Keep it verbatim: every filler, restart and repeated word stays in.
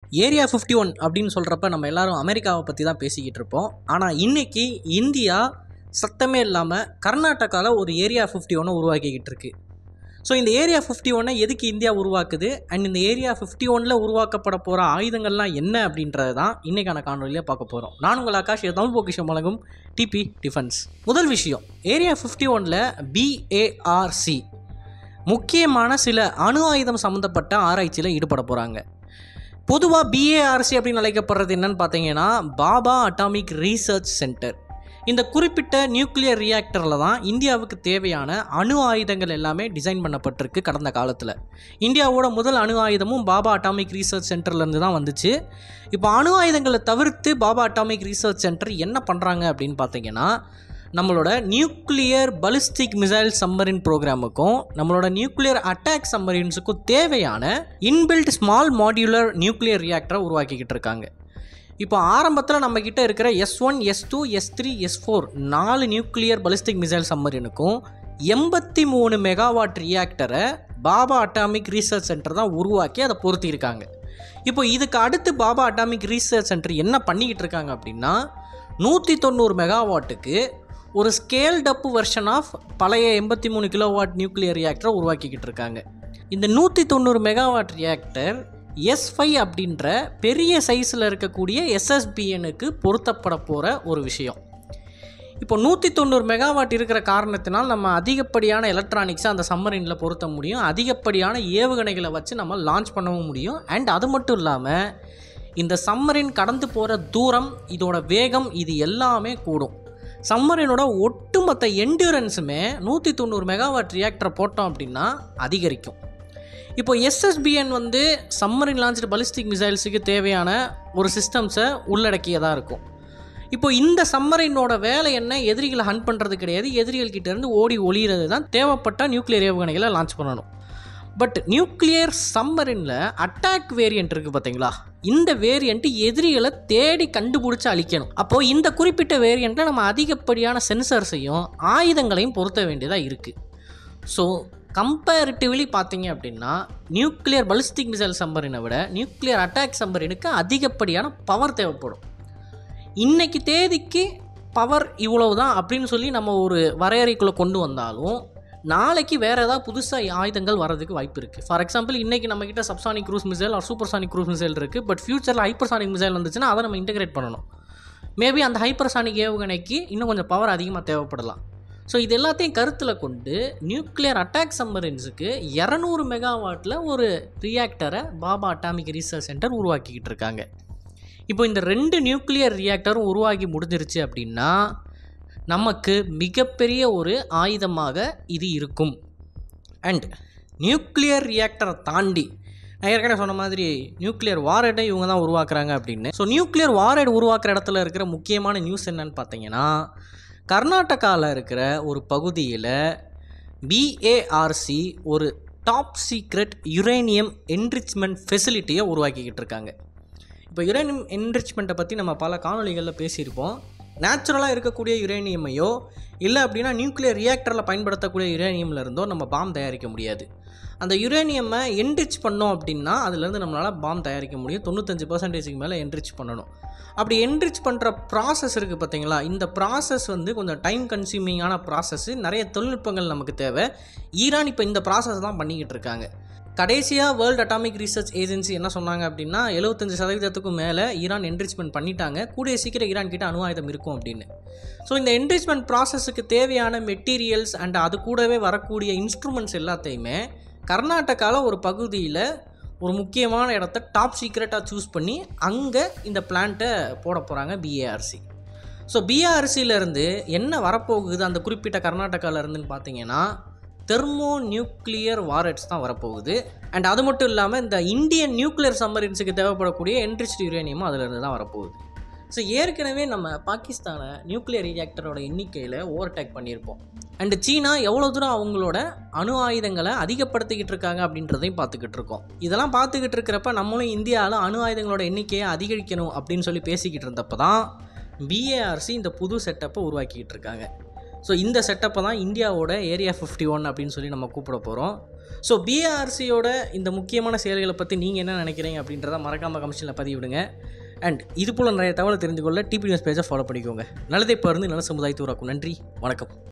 Area fifty one அப்படின்னு சொல்கிறப்ப நம்ம எல்லாரும் அமெரிக்காவை பற்றி தான் பேசிக்கிட்டு இருப்போம். ஆனால் இன்றைக்கி இந்தியா சத்தமே இல்லாமல் கர்நாடகாவில் ஒரு ஏரியா ஃபிஃப்டி ஒன்னை உருவாக்கிக்கிட்டு இருக்கு. ஸோ இந்த ஏரியா ஃபிஃப்டி ஒன்னை எதுக்கு இந்தியா உருவாக்குது அண்ட் இந்த ஏரியா ஃபிஃப்டி ஒனில் உருவாக்கப்பட போகிற ஆயுதங்கள்லாம் என்ன அப்படின்றது தான் இன்றைக்கான காணொலியில் பார்க்க போகிறோம். நான் உங்கள் ஆகாஷ், தமிழ் பொக்கிஷம் வழங்கும் டிபி டிஃபென்ஸ். முதல் விஷயம், ஏரியா ஃபிஃப்டி ஒனில் பிஏஆர்சி முக்கியமான சில அணு ஆயுதம் சம்மந்தப்பட்ட ஆராய்ச்சியில் ஈடுபட போகிறாங்க. பொதுவாக பிஏஆர்சி அப்படின்னு அழைக்கப்படுறது என்னன்னு பார்த்தீங்கன்னா பாபா அட்டாமிக் ரீசர்ச் சென்டர். இந்த குறிப்பிட்ட நியூக்ளியர் ரியாக்டரில் தான் இந்தியாவுக்கு தேவையான அணு ஆயுதங்கள் எல்லாமே டிசைன் பண்ணப்பட்டிருக்கு. கடந்த காலத்தில் இந்தியாவோட முதல் அணு ஆயுதமும் பாபா அட்டாமிக் ரீசர்ச் சென்டர்லேருந்து தான் வந்துச்சு. இப்போ அணு ஆயுதங்களை தவிர்த்து பாபா அட்டாமிக் ரீசர்ச் சென்டர் என்ன பண்ணுறாங்க அப்படின்னு பார்த்தீங்கன்னா, நம்மளோட நியூக்ளியர் பலிஸ்டிக் மிசைல் சம்மரின் ப்ரோக்ராமுக்கும் நம்மளோட நியூக்ளியர் அட்டாக் சம்மரின்ஸுக்கும் தேவையான இன்பில்ட் ஸ்மால் மாடியுலர் நியூக்ளியர் ரியாக்டரை உருவாக்கிக்கிட்டு இருக்காங்க. இப்போ ஆரம்பத்தில் நம்மக்கிட்ட இருக்கிற S one S two S three S four நாலு நியூக்ளியர் பலிஸ்டிக் மிசைல் சம்மரினுக்கும் எண்பத்தி மூணு மெகாவாட் ரியாக்டரை பாபா அட்டாமிக் ரீசர்ச் சென்டர் தான் உருவாக்கி அதை பொருத்தியிருக்காங்க. இப்போ இதுக்கு அடுத்து பாபா அட்டாமிக் ரீசர்ச் சென்டர் என்ன பண்ணிக்கிட்டு இருக்காங்க அப்படின்னா, நூற்றி தொண்ணூறு மெகாவாட்டுக்கு ஒரு ஸ்கேல்ட் அப் வெர்ஷன் ஆஃப் பழைய எண்பத்தி மூணு கிலோவாட் நியூக்ளியர் ரியாக்டரை உருவாக்கிக்கிட்டு இருக்காங்க. இந்த நூற்றி தொண்ணூறு மெகாவாட் ரியாக்டர் எஸ் ஃபைவ் அப்படின்ற பெரிய சைஸில் இருக்கக்கூடிய எஸ்எஸ்பிஎனுக்கு பொருத்தப்பட போகிற ஒரு விஷயம். இப்போ நூற்றி தொண்ணூறு மெகாவாட் இருக்கிற காரணத்தினால் நம்ம அதிகப்படியான எலக்ட்ரானிக்ஸை அந்த சம்மரினில் பொருத்த முடியும், அதிகப்படியான ஏவுகணைகளை வச்சு நம்ம லான்ச் பண்ணவும் முடியும். அண்ட் அது மட்டும் இல்லாமல் இந்த சம்மரின் கடந்து போகிற தூரம், இதோட வேகம், இது எல்லாமே கூடும். சம்மரினோட ஒட்டுமொத்த என்டியூரன்ஸுமே நூற்றி தொண்ணூறு மெகாவாட் ரியாக்டரை போட்டோம் அப்படின்னா அதிகரிக்கும். இப்போ எஸ்எஸ்பிஎன் வந்து சம்மரின் லான்ச்டு பலிஸ்டிக் மிசைல்ஸுக்கு தேவையான ஒரு சிஸ்டம்ஸை உள்ளடக்கியதாக இருக்கும். இப்போ இந்த சம்மரினோட வேலை என்ன, எதிரிகளை ஹண்ட் பண்ணுறது கிடையாது, எதிரிகள் கிட்டேருந்து ஓடி ஒளிகிறது தான். தேவைப்பட்ட நியூக்ளியர் ஏவுகணைகளை லான்ச் பண்ணணும். பட் நியூக்ளியர் சம்மரினில் அட்டாக் வேரியண்ட் இருக்குது பார்த்தீங்களா, இந்த வேரியண்ட்டு எதிரிகளை தேடி கண்டுபிடிச்சி அழிக்கணும். அப்போது இந்த குறிப்பிட்ட வேரியண்ட்டில் நம்ம அதிகப்படியான சென்சர்ஸையும் ஆயுதங்களையும் பொருத்த வேண்டியதாக இருக்குது. ஸோ கம்பேரிட்டிவ்லி பார்த்தீங்க அப்படின்னா நியூக்ளியர் பலிஸ்டிக் மிசைல் சம்மரினை விட நியூக்ளியர் அட்டாக் சம்மரினுக்கு அதிகப்படியான பவர் தேவைப்படும். இன்றைக்கி தேதிக்கு பவர் இவ்வளவு தான் அப்படின்னு சொல்லி நம்ம ஒரு வரையறைக்குள்ளே கொண்டு வந்தாலும் நாளைக்கு வேறு ஏதாவது புதுசாக ஆயுதங்கள் வரதுக்கு வாய்ப்பு இருக்குது. ஃபார் எக்ஸாம்பிள், இன்றைக்கி நம்மக்கிட்ட subsonic cruise missile or supersonic cruise missile இருக்குது. பட் ஃபியூச்சரில் ஹைப்பர்சானிக் மிசைல் வந்துச்சுன்னா அதை நம்ம இன்டெகிரேட் பண்ணணும். மேபி அந்த ஹைப்பர்சானிக் ஏவுகணைக்கு இன்னும் கொஞ்சம் பவர் அதிகமாக தேவைப்படலாம். ஸோ இது எல்லாத்தையும் கருத்தில் கொண்டு நியூக்ளியர் அட்டாக் சம்மரின்ஸுக்கு இரநூறு மெகாவாட்டில் ஒரு ரியாக்டரை பாபா அட்டாமிக் ரீசர்ச் சென்டர் உருவாக்கிக்கிட்டு இருக்காங்க. இப்போ இந்த ரெண்டு நியூக்ளியர் ரியாக்டரும் உருவாக்கி முடிஞ்சிருச்சு அப்படின்னா நமக்கு மிகப்பெரிய ஒரு ஆயுதமாக இது இருக்கும். அண்ட் நியூக்ளியர் ரியாக்டரை தாண்டி நான் ஏற்கனவே சொன்ன மாதிரி நியூக்ளியர் வார்ஹெட்டை இவங்க தான் உருவாக்குறாங்க அப்படின்னு. ஸோ நியூக்ளியர் வார்ஹெட் உருவாக்குற இடத்துல இருக்கிற முக்கியமான நியூஸ் என்னன்னு பார்த்தீங்கன்னா, கர்நாடகாவில் இருக்கிற ஒரு பகுதியில் பிஏஆர்சி ஒரு டாப் சீக்ரெட் யுரேனியம் என்ரிச்மெண்ட் ஃபெசிலிட்டியை உருவாக்கிக்கிட்டு இருக்காங்க. இப்போ யுரேனியம் என்ரிச்மெண்ட்டை பற்றி நம்ம பல காணொலிகளில் பேசியிருப்போம். நேச்சுரலாக இருக்கக்கூடிய யுரேனியமையோ இல்லை அப்படின்னா நியூக்ளியர் ரியாக்டரில் பயன்படுத்தக்கூடிய யுரேனியமில் இருந்தோ நம்ம பாம் தயாரிக்க முடியாது. அந்த யுரேனியமை என்ரிச் பண்ணோம் அப்படின்னா அதுலேருந்து நம்மளால் பாம் தயாரிக்க முடியும். தொண்ணூத்தஞ்சு பர்சன்டேஜுக்கு மேலே என்ரிச் பண்ணணும். அப்படி என்ரிச் பண்ணுற ப்ராசஸ் இருக்குது பார்த்தீங்களா, இந்த ப்ராசஸ் வந்து கொஞ்சம் டைம் கன்சியூமிங்கான ப்ராசஸ்ஸு, நிறைய தொழில்நுட்பங்கள் நமக்கு தேவை. ஈரான் இப்போ இந்த ப்ராசஸ் தான் பண்ணிக்கிட்டு இருக்காங்க. கடைசியாக வேர்ல்டு அட்டாமிக் ரீசர்ச் ஏஜென்சி என்ன சொன்னாங்க அப்படின்னா, எழுபத்தஞ்சு சதவீதத்துக்கும் மேலே ஈரான் என்ரிச்மெண்ட் பண்ணிட்டாங்க, கூடிய சீக்கிரம் ஈரான் கிட்ட அணு ஆயுதம் இருக்கும் அப்படின்னு. ஸோ இந்த என்ரிச்மெண்ட் ப்ராசஸுக்கு தேவையான மெட்டீரியல்ஸ் அண்ட் அது கூடவே வரக்கூடிய இன்ஸ்ட்ருமெண்ட்ஸ் எல்லாத்தையுமே கர்நாடகாவில் ஒரு பகுதியில் ஒரு முக்கியமான இடத்த டாப் சீக்ரெட்டாக சூஸ் பண்ணி அங்கே இந்த பிளான்ட்டை போட போகிறாங்க பிஏஆர்சி. ஸோ பிஏஆர்சியிலேருந்து என்ன வரப்போகுது அந்த குறிப்பிட்ட கர்நாடகாவிலேருந்துன்னு பார்த்தீங்கன்னா, தெர்மோ நியூக்ளியர் வார்ஹெட்ஸ் தான் வரப்போகுது. அண்ட் அது மட்டும் இல்லாமல் இந்த இந்தியன் நியூக்ளியர் சம்மரின்ஸுக்கு தேவைப்படக்கூடிய என்ரிச்டு யுரேனியமும் அதிலிருந்து தான் வரப்போகுது. ஸோ ஏற்கனவே நம்ம பாகிஸ்தானை நியூக்ளியர் ரியாக்டரோட எண்ணிக்கையில் ஓவர்டேக் பண்ணியிருப்போம். அண்டு சீனா எவ்வளோ தூரம் அவங்களோட அணு ஆயுதங்களை அதிகப்படுத்திக்கிட்டு இருக்காங்க அப்படின்றதையும் பார்த்துக்கிட்டு இருக்கோம். இதெல்லாம் பார்த்துக்கிட்டு இருக்கிறப்ப நம்மளும் இந்தியாவில் அணு ஆயுதங்களோட எண்ணிக்கையை அதிகரிக்கணும் அப்படின்னு சொல்லி பேசிக்கிட்டு இருந்தப்போ தான் பிஏஆர்சி இந்த புது செட்டப்பை உருவாக்கிக்கிட்டு இருக்காங்க. ஸோ இந்த செட்டப்பை தான் இந்தியாவோட ஏரியா ஃபிஃப்டி ஒன் அப்படின்னு சொல்லி நம்ம கூப்பிட போகிறோம். ஸோ பிஏஆர்சியோட இந்த முக்கியமான செயல்களை பற்றி நீங்கள் என்ன நினைக்கிறீங்க அப்படின்றத மறக்காமல் கமிஷனில் பதிவிடுங்க. அண்ட் இது போல் நிறைய தகவலை தெரிந்து கொள்ள டிபி நியூஸ் பேஜை ஃபாலோ பண்ணிக்கோங்க. நல்லதை பகிர்ந்து நல்ல சமுதாயத்தை உருவாக்கும். நன்றி, வணக்கம்.